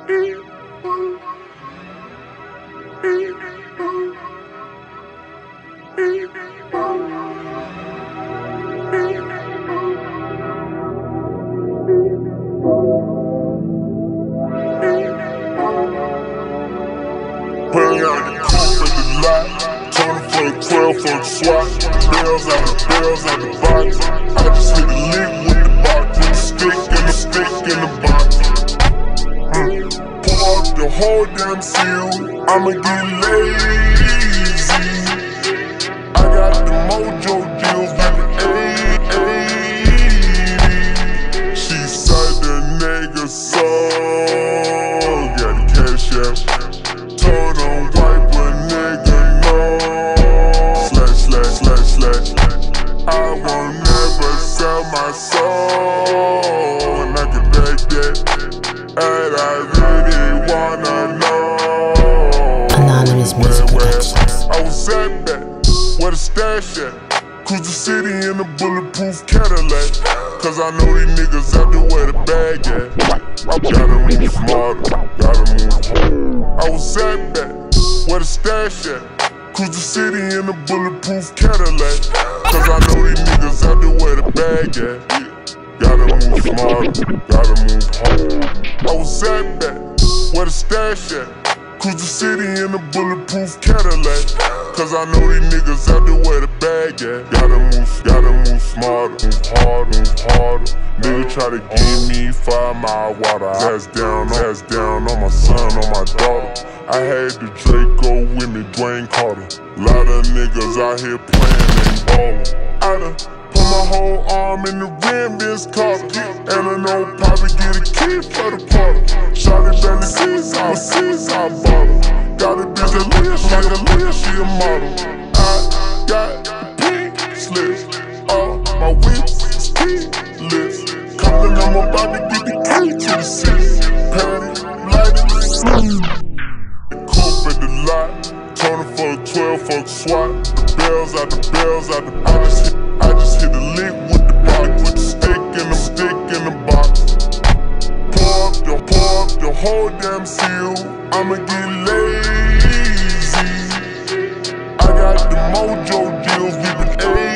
Pulling out the coupe at the lot, Tony for the 12 for the swat. Bells out the box. I just hit the lick with the box, with the stick in the box. Pour up the whole damn seal, I'ma get lazy. I got the mojo deals with the 80. She said the nigga soul, got the cash out. Told him wipe a nigga no. Slash. I won't never sell my soul, and I can back that. And I really wanna know. Anonymous Music Productions. I was at that, where the stash at? Cruise the city in a bulletproof Cadillac. Cause I know these niggas out there where the bag at. Gotta move smarter, gotta move home. I was at that, where the stash at? Cruise the city in a bulletproof Cadillac. Cause I know these niggas out there where the bag at. Gotta move smarter, gotta move home. I was at that, where the stash at? Cruise the city in a bulletproof Cadillac. Cause I know these niggas out there where the bag at. Gotta move smarter, move harder. Nigga try to give me 5 mile water. Ass down on my son, on my daughter. I had the Draco with me, Dwayne Carter. Lot of niggas out here playing and ballin'. I done put my whole arm in the rim, Vince Carter. And I know Poppy get a key for the party. Shawty belly Caesar bottle. Got a bitch that live like a Leah, she a model. I got the pink slips, all my whips is keyless. Compton, I'm about to get the key to the city. Patty, light it, coupe at the lot, Tony for the 12 for the swat. The bells out the I just hit the lick with the box, with the stick in the box. Pour up the whole damn seal, I'ma get lazy. I got the mojo deals with the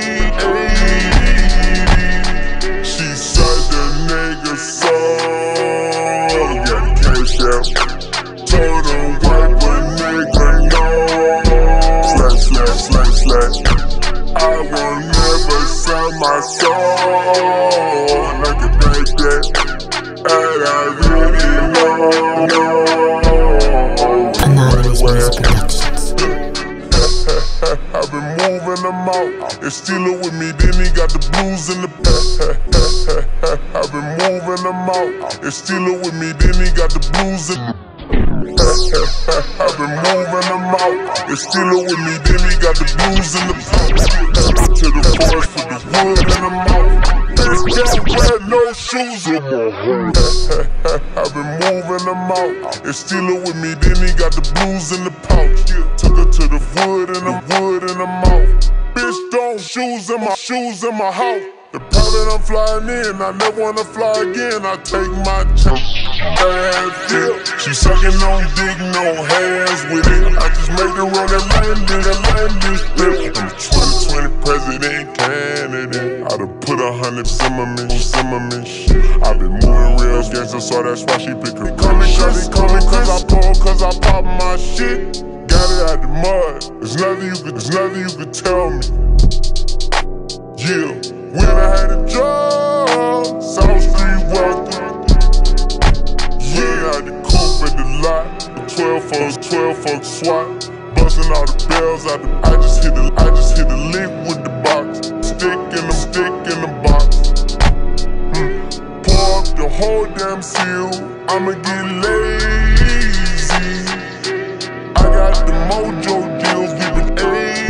80. She said the nigga soul, got the cash out. Told him wipe a nigga no. Slash. I will never sell my soul, and I can back that. And I really know. Anonymous Music Productions. I've been moving them out. It's stealing with me, then he got the blues in the back. I've been moving them out. It's stealing with me, then he got the blues in the I've been moving them out. It's stealing with me, then he got the blues in the to the forest, put the wood in the mouth. It's don't wear no shoes in my hood. I've been moving them out. It's stealing with me, then he got the blues in the pouch. Took her to the wood in the mouth. Bitch, don't shoes in my house. The pilot I'm flying in, I never wanna fly again. I take my chance. She sucking on dick, no hands with it. I just made her run that landing strip. I'm a 2020 president candidate. I done put 100 Zimmerman shit. I been moving real gangster, so that's why she pick her. Call me cause I pop my shit. Got it out the mud. There's nothing you could tell me. Yeah, when I had a job, South Street wealthy. Yeah, the coupe at the lot, the 12 for the swat. Bustin' all the bells out I just hit the lick with the box. Stick in the box. Pour up the whole damn seal, I'ma get lazy. I got the mojo deals with the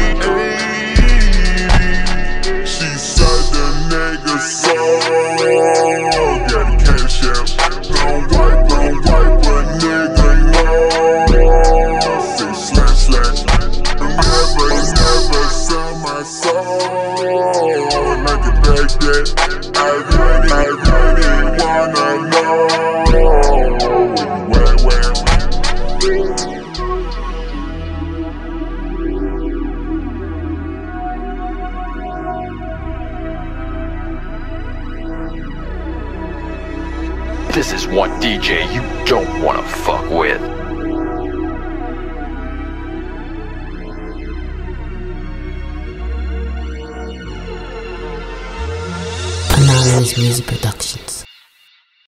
80. She said the nigga soul, got the cash out. Don't wipe a nigga no. Say slash. Never sell my soul, and I can back that. I really wanna know. Where This is one DJ you don't wanna fuck with. Anonymous Music Production.